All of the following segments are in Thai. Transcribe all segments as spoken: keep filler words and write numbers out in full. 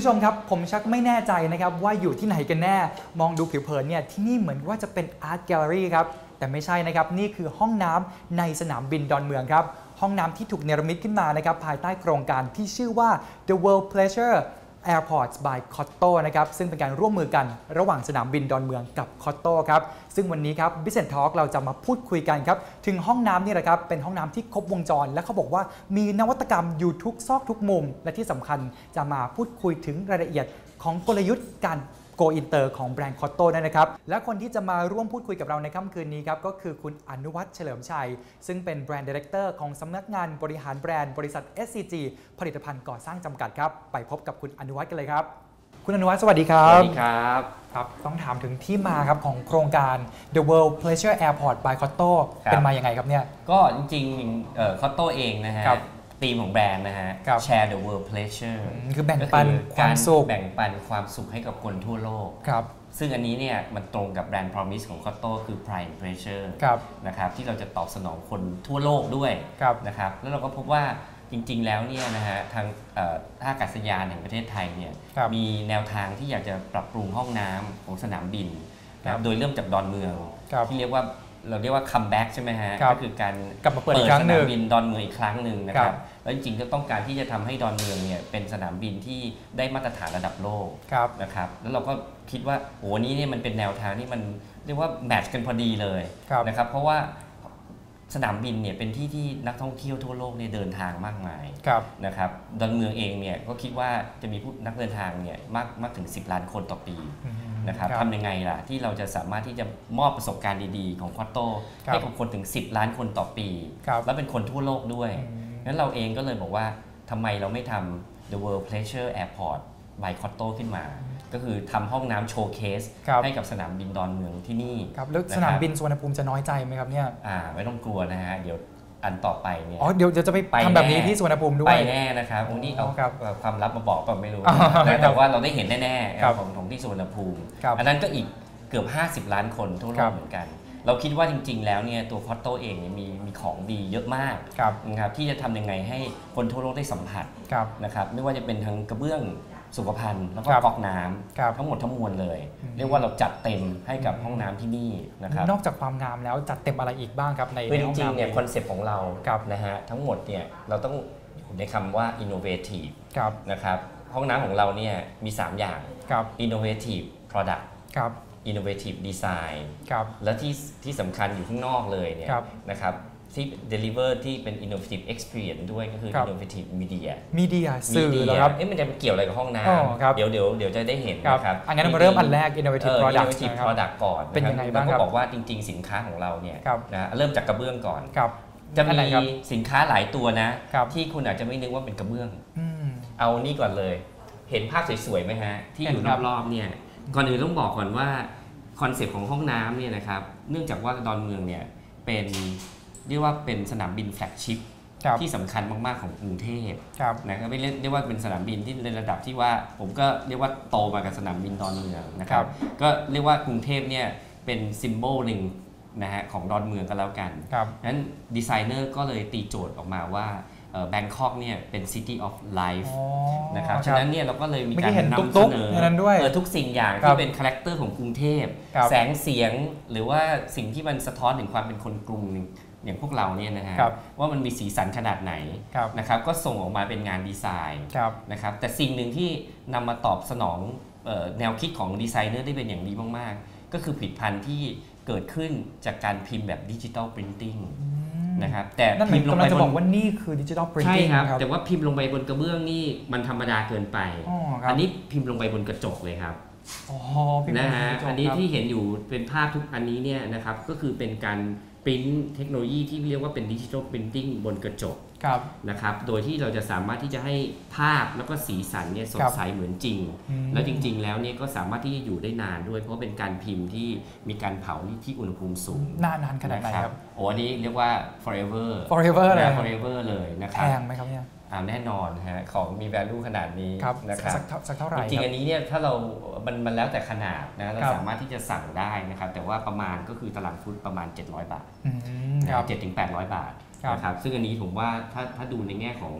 ผู้ชมครับผมชักไม่แน่ใจนะครับว่าอยู่ที่ไหนกันแน่มองดูผิวเผินเนี่ยที่นี่เหมือนว่าจะเป็นอาร์ตแกลเลอรี่ครับแต่ไม่ใช่นะครับนี่คือห้องน้ำในสนามบินดอนเมืองครับห้องน้ำที่ถูกเนรมิตขึ้นมานะครับภายใต้โครงการที่ชื่อว่า The World Pleasure Airports by Cotto นะครับซึ่งเป็นการร่วมมือกันระหว่างสนามบินดอนเมืองกับ Cotto ครับซึ่งวันนี้ครับ Business Talk เราจะมาพูดคุยกันครับถึงห้องน้ำนี่แหละครับเป็นห้องน้ำที่ครบวงจรและเขาบอกว่ามีนวัตกรรมอยู่ทุกซอกทุกมุมและที่สำคัญจะมาพูดคุยถึงรายละเอียดของกลยุทธ์การโกอินเตอร์ของแบรนด์ Cotto นั่นนะครับและคนที่จะมาร่วมพูดคุยกับเราในค่ำคืนนี้ครับก็คือคุณอนุวัฒน์เฉลิมชัยซึ่งเป็นแบรนด์ดีเรคเตอร์ของสำนักงานบริหารแบรนด์บริษัท เอส ซี จี ผลิตภัณฑ์ก่อสร้างจำกัดครับไปพบกับคุณอนุวัฒน์กันเลยครับคุณอนุวัฒน์สวัสดีครับสวัสดีครับครับต้องถามถึงที่มาครับของโครงการ The World Pleasure Airport by Cotto เป็นมาอย่างไงครับเนี่ยก็จริงๆเอ่อ Cotto เองนะฮะธีมของแบรนด์นะฮะ Share the World Pleasure คือแบ่งปันความสุขแบ่งปันความสุขให้กับคนทั่วโลกครับซึ่งอันนี้เนี่ยมันตรงกับแบรนด์ Promise ของ Cotto คือ Pride and Pleasure นะครับที่เราจะตอบสนองคนทั่วโลกด้วยนะครับแล้วเราก็พบว่าจริงๆแล้วเนี่ยนะฮะทางท่าอากาศยานแห่งประเทศไทยเนี่ยมีแนวทางที่อยากจะปรับปรุงห้องน้ำของสนามบินนะโดยเริ่มจากดอนเมืองที่เรียกว่าเราเรียกว่าคัมแบ็กใช่ไหมฮะก็คือการกลับมาเปิดสนามบินดอนเมืองอีกครั้งหนึ่งนะครับแล้วจริงๆก็ต้องการที่จะทำให้ดอนเมืองเนี่ยเป็นสนามบินที่ได้มาตรฐานระดับโลกนะครับแล้วเราก็คิดว่าโอ้นี้เนี่ยมันเป็นแนวทางที่มันเรียกว่าแมทช์กันพอดีเลยนะครับเพราะว่าสนามบินเนี่ยเป็นที่ที่นักท่องเที่ยวทั่วโลกเนี่ยเดินทางมากมายนะครับดอนเมืองเองเนี่ยก็คิดว่าจะมีผู้นักเดินทางเนี่ยมากมากถึงสิบล้านคนต่อปีนะครับทำยังไงล่ะที่เราจะสามารถที่จะมอบประสบการณ์ดีๆของ Cotto ให้กับคนถึงสิบล้านคนต่อปีและเป็นคนทั่วโลกด้วยงั้นเราเองก็เลยบอกว่าทำไมเราไม่ทำ The World Pleasure Airport by Cotto ขึ้นมาก็คือทำห้องน้ำโชว์เคสให้กับสนามบินดอนเมืองที่นี่ครับแล้วสนามบินสุวรรณภูมิจะน้อยใจไหมครับเนี่ยอ่าไม่ต้องกลัวนะฮะเดี๋ยวอันต่อไปเนี่ยอ๋อเดี๋ยวจะไปทำแบบนี้ที่สุวรรณภูมิด้วยไปแน่นะครับวันนี้เอาความลับมาบอกก็ไม่รู้แต่ว่าเราได้เห็นแน่ๆของของที่สุวรรณภูมิอันนั้นก็อีกเกือบห้าสิบล้านคนทั่วโลกเหมือนกันเราคิดว่าจริงๆแล้วเนี่ยตัว Cotto เองมีมีของดีเยอะมากนะครับที่จะทำยังไงให้คนทั่วโลกได้สัมผัสนะครับไม่ว่าจะเป็นทั้งกระเบื้องสุขภัณฑ์แล้วก็ก๊อกน้ำทั้งหมดทั้งมวลเลยเรียกว่าเราจัดเต็มให้กับห้องน้ำที่นี่นะครับนอกจากความงามแล้วจัดเต็มอะไรอีกบ้างครับในห้องน้ำจริงๆเนี่ยคอนเซ็ปต์ของเรานะฮะทั้งหมดเนี่ยเราต้องอยู่ในคำว่า innovative นะครับห้องน้ำของเราเนี่ยมีสามอย่าง innovative product innovative design และที่ที่สำคัญอยู่ข้างนอกเลยเนี่ยนะครับที่ deliver ที่เป็น innovative experience ด้วยก็คือ innovative media media สื่อแล้วครับเอ๊ะมันจะเกี่ยวอะไรกับห้องน้ำเดี๋ยวเดี๋ยวเดี๋ยวจะได้เห็นนะครับอันนั้นมาเริ่มอันแรก innovative product innovative product ก่อนเป็นยังไงบ้างครับก็บอกว่าจริงๆสินค้าของเราเนี่ยนะเริ่มจากกระเบื้องก่อนจะมีสินค้าหลายตัวนะที่คุณอาจจะไม่นึกว่าเป็นกระเบื้องเอานี่ก่อนเลยเห็นภาพสวยๆไหมฮะที่อยู่รอบๆเนี่ยก่อนอื่นต้องบอกก่อนว่าคอนเซปต์ของห้องน้ำเนี่ยนะครับเนื่องจากว่าดอนเมืองเนี่ยเป็นเรียกว่าเป็นสนามบินแฟลกชิพที่สำคัญมากๆของกรุงเทพนะครับไม่เรียกเรียกว่าเป็นสนามบินที่ในระดับที่ว่าผมก็เรียกว่าโตมากับสนามบินดอนเมืองนะครับก็เรียกว่ากรุงเทพเนี่ยเป็นซิมโบลหนึ่งนะฮะของดอนเมืองก็แล้วกันนั้นดีไซเนอร์ก็เลยตีโจทย์ออกมาว่าแบงคอกเนี่ยเป็น City of Life นะครับฉะนั้นเนี่ยเราก็เลยมีการนำเสนอทุกสิ่งอย่างที่เป็นคาแรคเตอร์ของกรุงเทพแสงเสียงหรือว่าสิ่งที่มันสะท้อนถึงความเป็นคนกรุงอย่างพวกเราเนี่ยนะฮะว่ามันมีสีสันขนาดไหนนะครับก็ส่งออกมาเป็นงานดีไซน์นะครับแต่สิ่งหนึ่งที่นำมาตอบสนองแนวคิดของดีไซเนอร์ได้เป็นอย่างดีมากๆก็คือผลิตภัณฑ์ที่เกิดขึ้นจากการพิมพ์แบบดิจิทัลปรินติ้งนะครับแต่พิมพ์ลงไปจะบอกว่านี่คือดิจิทัลปรินติ้งใช่ครับแต่ว่าพิมพ์ลงไปบนกระเบื้องนี่มันธรรมดาเกินไปอันนี้พิมพ์ลงไปบนกระจกเลยครับนะฮะอันนี้ที่เห็นอยู่เป็นภาพทุกอันนี้เนี่ยนะครับก็คือเป็นการปริ้นเทคโนโลยีที่เรียกว่าเป็นดิจิทัลปรินติ้งบนกระจกนะครับโดยที่เราจะสามารถที่จะให้ภาพแล้วก็สีสันเนี่ยสดใสเหมือนจริงแล้วจริงๆแล้วเนี่ยก็สามารถที่จะอยู่ได้นานด้วยเพราะเป็นการพิมพ์ที่มีการเผาที่อุณหภูมิสูงนานๆขนาดไหนครับโอ้อันนี้เรียกว่า forever forever เลย forever เลยนะครับแพงไหมครับเนี่ยแน่นอนฮะของมี value ขนาดนี้นะครับสักเท่าไหร่จริงๆอันนี้เนี่ยถ้าเรามันมันแล้วแต่ขนาดนะเราสามารถที่จะสั่งได้นะครับแต่ว่าประมาณก็คือตารางฟุตประมาณเจ็ดร้อยบาทเจ็ดถึงแปดร้อยบาทนะครับซึ่งอันนี้ผมว่าถ้าถ้าดูในแง่ของ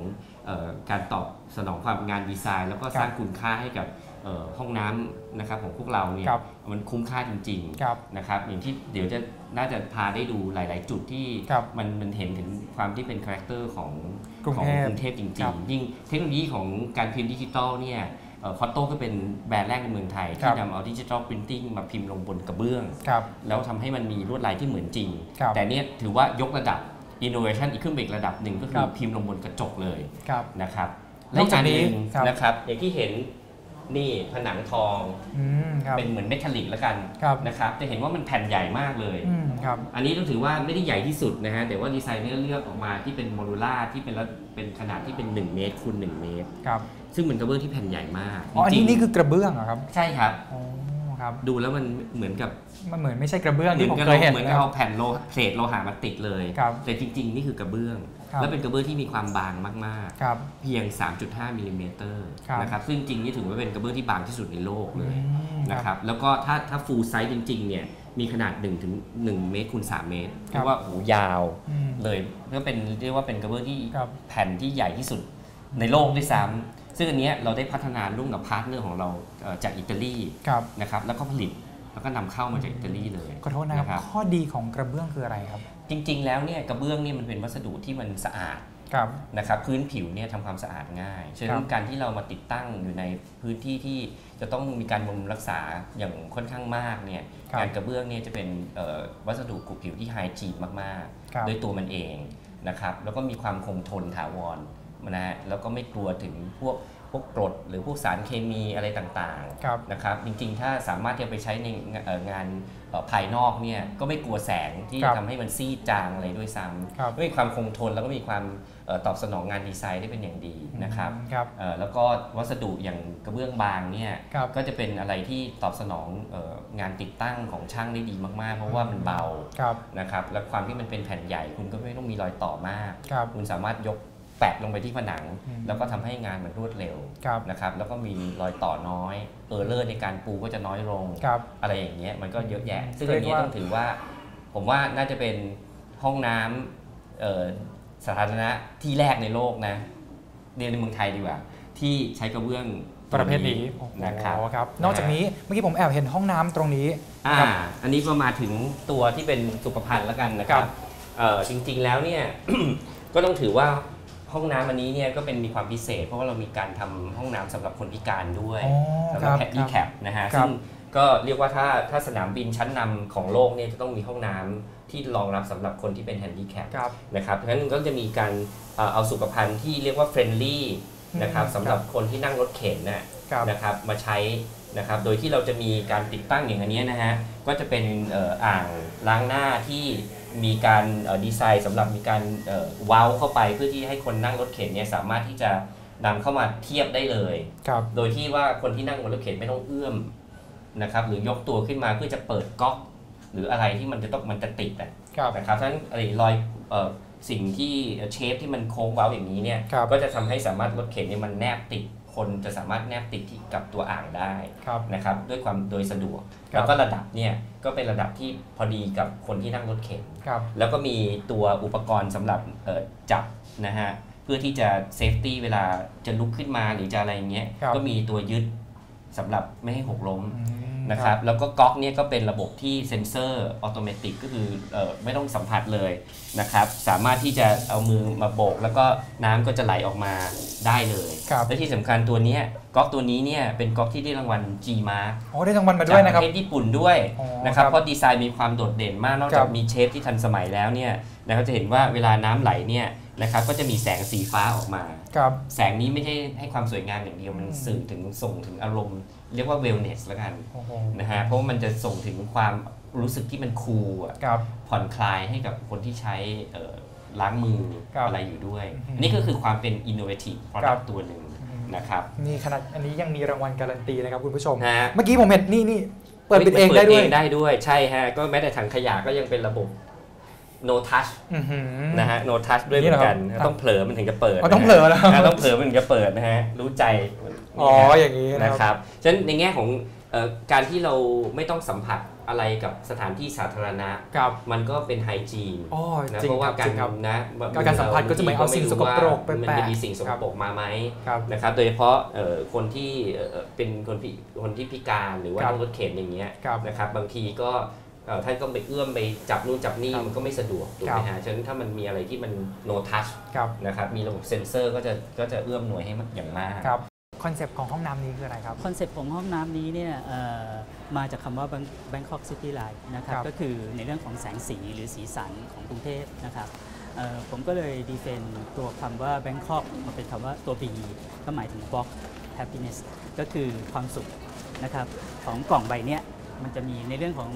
การตอบสนองความงานดีไซน์แล้วก็สร้างคุณค่าให้กับห้องน้ำนะครับของพวกเราเนี่ยมันคุ้มค่าจริงๆนะครับอย่างที่เดี๋ยวจะน่าจะพาได้ดูหลายๆจุดที่มันมันเห็นถึงความที่เป็นคาแรคเตอร์ของของกรุงเทพจริงๆยิ่งเทคโนโลยีของการพิมพ์ดิจิทัลเนี่ยคอตโต้ก็เป็นแบรนด์แรกในเมืองไทยที่นำเอาดิจิทัลพรินติ้งมาพิมพ์ลงบนกระเบื้องแล้วทำให้มันมีลวดลายที่เหมือนจริงแต่เนี่ยถือว่ายกระดับอินโนเวชันอีกขึ้นไปอีกระดับหนึ่งก็คือพิมพ์ลงบนกระจกเลยนะครับและอีกอันหนึ่งนะครับอย่างที่เห็นนี่ผนังทองเป็นเหมือนเมทัลลิกแล้วกันนะครับจะเห็นว่ามันแผ่นใหญ่มากเลยอันนี้ต้องถือว่าไม่ได้ใหญ่ที่สุดนะฮะแต่ว่าดีไซเนอร์เลือกออกมาที่เป็นโมดูล่าที่เป็นเป็นขนาดที่เป็นหนึ่งเมตรคูณหนึ่งเมตรซึ่งเป็นกระเบื้องที่แผ่นใหญ่มากอ๋ออันนี้นี่คือกระเบื้องเหรอครับใช่ครับดูแล้วมันเหมือนกับมันเหมือนไม่ใช่กระเบื้องที่ผมเคยเห็นเหมือนกับเอาแผ่นโลเพลทโลหะมาติดเลยแต่จริงๆนี่คือกระเบื้องและเป็นกระเบื้องที่มีความบางมากๆเพียง สามจุดห้ามิลลิเมตรนะครับซึ่งจริงนี่ถือว่าเป็นกระเบื้องที่บางที่สุดในโลกเลยนะครับแล้วก็ถ้าถ้าฟูลไซส์จริงๆเนี่ยมีขนาดหนึ่งถึงหนึ่งเมตรคูณสามเมตรเรียกว่าโอ้ยาวเลยก็เป็นเรียกว่าเป็นกระเบื้องที่แผ่นที่ใหญ่ที่สุดในโลกด้วยซ้ำซึ่งอันนี้เราได้พัฒนาร่วมกับพาร์ทเนอร์ของเราจากอิตาลีนะครับแล้วก็ผลิตแล้วก็นำเข้ามาจากอิตาลีเลยขอโทษนะครับข้อดีของกระเบื้องคืออะไรครับจริงๆแล้วเนี่ยกระเบื้องเนี่ยมันเป็นวัสดุที่มันสะอาดนะครับพื้นผิวเนี่ยทำความสะอาดง่ายฉะนั้นการที่เรามาติดตั้งอยู่ในพื้นที่ที่จะต้องมีการบำรุงรักษาอย่างค่อนข้างมากเนี่ยงานกระเบื้องเนี่ยจะเป็นวัสดุขูดผิวที่ไฮจีนมากๆด้วยตัวมันเองนะครับแล้วก็มีความคงทนถาวรนะแล้วก็ไม่กลัวถึงพวกพวกกรดหรือพวกสารเคมีอะไรต่างๆนะครับจริงๆถ้าสามารถที่จะไปใช้ในงานภายนอกเนี่ยก็ไม่กลัวแสงที่จะทำให้มันซีดจางอะไรด้วยซ้ำก็มีความคงทนแล้วก็มีความตอบสนองงานดีไซน์ได้เป็นอย่างดีนะครับแล้วก็วัสดุอย่างกระเบื้องบางเนี่ยก็จะเป็นอะไรที่ตอบสนองงานติดตั้งของช่างได้ดีมากๆเพราะว่ามันเบานะครับและความที่มันเป็นแผ่นใหญ่คุณก็ไม่ต้องมีรอยต่อมากคุณสามารถยกแปะลงไปที่ผนังแล้วก็ทำให้งานมันรวดเร็วนะครับแล้วก็มีรอยต่อน้อยเออร์เลอร์ในการปูก็จะน้อยลงอะไรอย่างเงี้ยมันก็เยอะแยะซึ่งอันนี้ต้องถือว่าผมว่าน่าจะเป็นห้องน้ำสาธารณะที่แรกในโลกนะเรียนในเมืองไทยดีกว่าที่ใช้กระเบื้องประเภทนี้นะครับนอกจากนี้เมื่อกี้ผมแอบเห็นห้องน้ำตรงนี้อ่าอันนี้ก็มาถึงตัวที่เป็นสุขภัณฑ์แล้วกันนะครับจริงๆแล้วเนี่ย ก็ต้องถือว่าห้องน้ำอันนี้เนี่ยก็เป็นมีความพิเศษเพราะว่าเรามีการทำห้องน้ำสำหรับคนพิการด้วยสำหรับแฮนดี้แคปนะฮะซึ่งก็เรียกว่าถ้าถ้าสนามบินชั้นนำของโลกเนี่ยจะต้องมีห้องน้ำที่รองรับสำหรับคนที่เป็นแฮนดี้แคปนะครับเพราะฉะนั้นก็จะมีการเอาสุขภัณฑ์ที่เรียกว่าเฟรนลี่นะครับสำหรับคนที่นั่งรถเข็นนะครับมาใช้นะครับโดยที่เราจะมีการติดตั้งอย่างอันนี้นะฮะก็จะเป็นอ่างล้างหน้าที่มีการดีไซน์สำหรับมีการเว้าเข้าไปเพื่อที่ให้คนนั่งรถเข็นเนี่ยสามารถที่จะนำเข้ามาเทียบได้เลยโดยที่ว่าคนที่นั่งบนรถเข็นไม่ต้องเอื้อมนะครับหรือยกตัวขึ้นมาเพื่อจะเปิดก๊อกหรืออะไรที่มันจะต้องมันจะติดนะครับฉะนั้นอะไรรอยสิ่งที่เชฟที่มันโค้งเว้าอย่างนี้เนี่ยก็จะทำให้สามารถรถเข็นเนี่ยมันแนบติดคนจะสามารถแนบติดกับตัวอ่างได้นะครับด้วยความโดยสะดวกแล้วก็ระดับเนี่ยก็เป็นระดับที่พอดีกับคนที่นั่งรถเข็นแล้วก็มีตัวอุปกรณ์สำหรับจับนะฮะเพื่อที่จะเซฟตี้เวลาจะลุกขึ้นมาหรือจะอะไรเงี้ยก็มีตัวยึดสำหรับไม่ให้หกล้มนะครับแล้วก็ก๊อกเนี่ยก็เป็นระบบที่เซ็นเซอร์ออโตเมติกก็คือเอ่อไม่ต้องสัมผัสเลยนะครับสามารถที่จะเอามือมาโบกแล้วก็น้ำก็จะไหลออกมาได้เลยและที่สำคัญตัวนี้ก๊อกตัวนี้เนี่ยเป็นก๊อกที่ได้รางวัล G-Mark อ๋อได้รางวัลมาด้วยนะครับจากประเทศญี่ปุ่นด้วยนะครับเพราะดีไซน์มีความโดดเด่นมากนอกจากมีเชฟที่ทันสมัยแล้วเนี่ยนะครับจะเห็นว่าเวลาน้ำไหลเนี่ยนะครับก็จะมีแสงสีฟ้าออกมาแสงนี้ไม่ใช่ให้ความสวยงามอย่างเดียวมันสื่อถึงส่งถึงอารมณ์เรียกว่า wellness แล้วกันนะฮะเพราะมันจะส่งถึงความรู้สึกที่มันคูลผ่อนคลายให้กับคนที่ใช้ล้างมืออะไรอยู่ด้วยนี่ก็คือความเป็น innovative product ตัวหนึ่งนะครับนี่ขนาดอันนี้ยังมีรางวัลการันตีนะครับคุณผู้ชมเมื่อกี้ผมเห็นนี่นี่เปิดปิดเองได้ด้วยได้ด้วยใช่ฮะก็แม้แต่ถังขยะก็ยังเป็นระบบno touch นะฮะ no touch ด้วยเหมือนกันต้องเผลอมันถึงจะเปิดต้องเผลอแล้วต้องเผลอมันถึงจะเปิดนะฮะรู้ใจอ๋ออย่างนี้นะครับฉะนั้นในแง่ของการที่เราไม่ต้องสัมผัสอะไรกับสถานที่สาธารณะมันก็เป็นไฮจีนนะเพราะว่าการนะการสัมผัสก็จะเหมือนเอาสิ่งสกปรกไปแปะมันจะมีสิ่งสกปรกมาไหมนะครับโดยเฉพาะคนที่เป็นคนพิคนที่พิการหรือว่านั่งรถเข็นอย่างเงี้ยนะครับบางทีก็ท่านต้องไปเอื้อมไปจับนู่นจับนี่มันก็ไม่สะดวกถูกไหมฮะฉะนั้นถ้ามันมีอะไรที่มัน no touch นะครับมีระบบเซ็นเซอร์ก็จะก็จะเอื้อมหน่วยให้มันอย่างมากคอนเซปต์ของห้องน้ำนี้คืออะไรครับคอนเซปต์ของห้องน้ำนี้เนี่ยมาจากคำว่า Bangkok City Light นะครับก็คือในเรื่องของแสงสีหรือสีสันของกรุงเทพนะครับผมก็เลยดีเฟนตัวคำว่า Bangkok มาเป็นคำว่าตัว B ก็หมายถึง Box Happiness ก็คือความสุขนะครับของกล่องใบนี้มันจะมีในเรื่องของ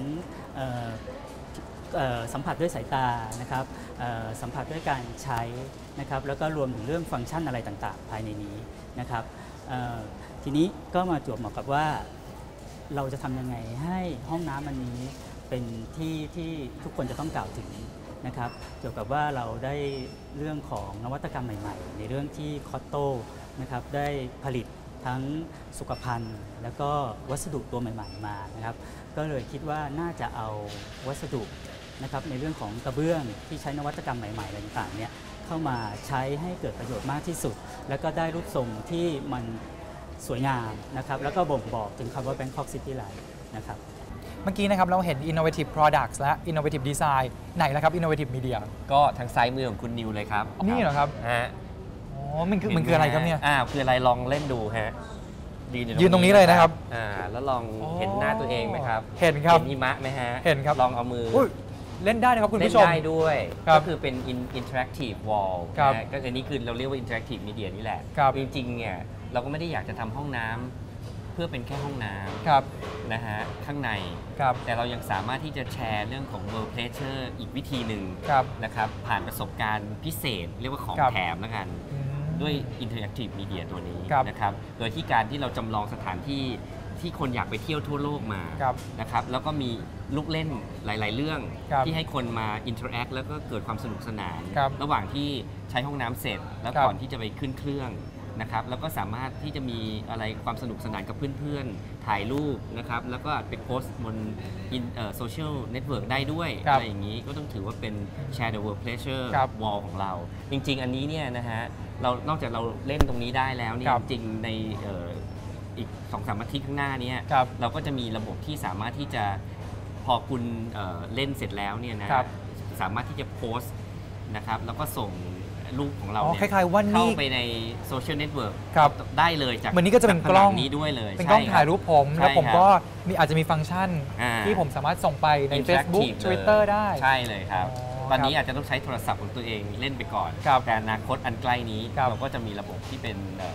สัมผัสด้วยสายตานะครับสัมผัสด้วยการใช้นะครับแล้วก็รวมถึงเรื่องฟังก์ชันอะไรต่างๆภายในนี้นะครับทีนี้ก็มาจวบเหมาะกับว่าเราจะทำยังไงให้ห้องน้ำอันนี้เป็นที่ที่ทุกคนจะต้องกล่าวถึงนะครับเกี่ยวกับว่าเราได้เรื่องของนวัตกรรมใหม่ๆในเรื่องที่คอตโต้นะครับได้ผลิตทั้งสุขภัณฑ์แล้วก็วัสดุตัวใหม่ๆมานะครับก็เลยคิดว่าน่าจะเอาวัสดุนะครับในเรื่องของกระเบื้องที่ใช้นวัตกรรมใหม่ๆอะไรต่างๆเนี่ยเข้ามาใช้ให้เกิดประโยชน์มากที่สุดแล้วก็ได้รูปทรงที่มันสวยงามนะครับแล้วก็บ่งบอกถึงคำว่า Bangkok City Light นะครับเมื่อกี้นะครับเราเห็น innovative products และ innovative design ไหนแล้วครับ innovative media ก็ทางซ้ายมือของคุณนิวเลยครับนี่เหรอครับฮะอ๋อมันคือมันคืออะไรครับเนี่ยอ้าวคืออะไรลองเล่นดูฮะยืนตรงนี้เลยนะครับอ่าแล้วลองเห็นหน้าตัวเองไหมครับเห็นครับเห็นหิมะไหมฮะเห็นครับลองเอามือเล่นได้นะครับคุณผู้ชมเล่นได้ด้วยก็คือเป็น interactive wall นะก็อันนี้คือเราเรียกว่า interactive media นี่แหละจริงๆเนี่ยเราก็ไม่ได้อยากจะทำห้องน้ำเพื่อเป็นแค่ห้องน้ำนะฮะข้างในแต่เรายังสามารถที่จะแชร์เรื่องของ world pleasure อีกวิธีหนึ่งนะครับผ่านประสบการณ์พิเศษเรียกว่าของแถมแล้วกันด้วย interactive media ตัวนี้นะครับโดยที่การที่เราจำลองสถานที่ที่คนอยากไปเที่ยวทั่วโลกมานะครับแล้วก็มีลูกเล่นหลายๆเรื่องที่ให้คนมา interact แล้วก็เกิดความสนุกสนานระหว่างที่ใช้ห้องน้ำเสร็จแล้วก่อนที่จะไปขึ้นเครื่องนะครับแล้วก็สามารถที่จะมีอะไรความสนุกสนานกับเพื่อนๆถ่ายรูปนะครับแล้วก็ไปโพสต์บนโซเชียลเน็ตเวิร์กได้ด้วยอะไรอย่างนี้ก็ต้องถือว่าเป็น share the world pleasure wall ของเราจริงๆอันนี้เนี่ยนะฮะเรานอกจากเราเล่นตรงนี้ได้แล้วเนี่ยจริงๆในอีก สองสาม อาทิตย์ข้างหน้านี้เราก็จะมีระบบที่สามารถที่จะพอคุณเอ่อเล่นเสร็จแล้วเนี่ยนะสามารถที่จะโพสต์นะครับแล้วก็ส่งรูปของเราเนี่ยเข้าไปในโซเชียลเน็ตเวิร์กได้เลยจากเหมือนนี้ก็จะเป็นกล้องนี้ด้วยเลยเป็นกล้องถ่ายรูปผมแล้วผมก็มีอาจจะมีฟังก์ชันที่ผมสามารถส่งไปใน Facebook Twitter ได้ใช่เลยครับตอนนี้อาจจะต้องใช้โทรศัพท์ของตัวเองเล่นไปก่อนแต่อนาคตอันใกล้นี้เราก็จะมีระบบที่เป็น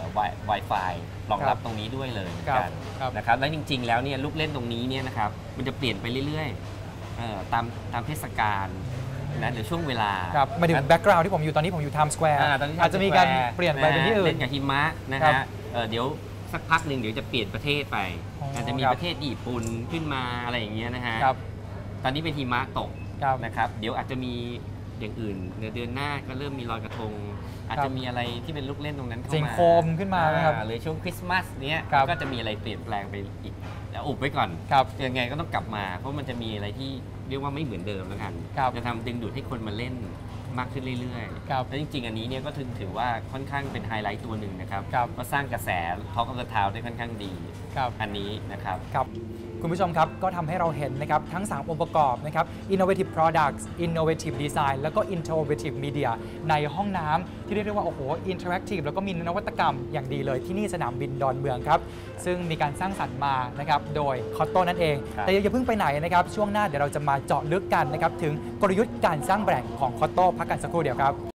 Wi-Fi รองรับตรงนี้ด้วยเลยกันนะครับและจริงๆแล้วเนี่ยลูกเล่นตรงนี้เนี่ยนะครับมันจะเปลี่ยนไปเรื่อยๆตามตามเทศกาลนะหรือช่วงเวลาครับมาถึงแบ็กกราวด์ที่ผมอยู่ตอนนี้ผมอยู่ Times Square อาจจะมีการเปลี่ยนไปเป็นที่อื่นเล่นกับหิมะนะฮะเดี๋ยวสักพักหนึ่งเดี๋ยวจะเปลี่ยนประเทศไปอาจจะมีประเทศญี่ปุ่นขึ้นมาอะไรอย่างเงี้ยนะฮะตอนนี้เป็นหิมะตกนะครับเดี๋ยวอาจจะมีอย่างอื่นในเดือนหน้าก็เริ่มมีลอยกระทงอาจจะมีอะไรที่เป็นลูกเล่นตรงนั้นเข้ามาจิงโคมขึ้นมาครับหรือช่วงคริสต์มาสเนี้ยก็จะมีอะไรเปลี่ยนแปลงไปอีกแล้วอุบไว้ก่อนยังไงก็ต้องกลับมาเพราะมันจะมีอะไรที่เรียกว่าไม่เหมือนเดิมแล้วกันจะทำดึงดูดให้คนมาเล่นมากขึ้นเรื่อยๆแล้วจริงๆอันนี้เนี่ยก็ถือว่าค่อนข้างเป็นไฮไลท์ตัวหนึ่งนะครับก็สร้างกระแสท็อกออฟเดอะทาวน์ได้ค่อนข้างดีอันนี้นะครับคุณผู้ชมครับก็ทำให้เราเห็นนะครับทั้งสามองค์ประกอบนะครับ innovative products innovative design แล้วก็ innovative media ในห้องน้ำที่เรียกได้ว่าโอ้โห interactive แล้วก็มีนวัตกรรมอย่างดีเลยที่นี่สนามบินดอนเมืองครับซึ่งมีการสร้างสรรค์มานะครับโดยคอตโต้นั่นเองแต่อย่าเพิ่งไปไหนนะครับช่วงหน้าเดี๋ยวเราจะมาเจาะลึกกันนะครับถึงกลยุทธ์การสร้างแบรนด์ของคอตโต้พักกันสักครู่เดียวครับ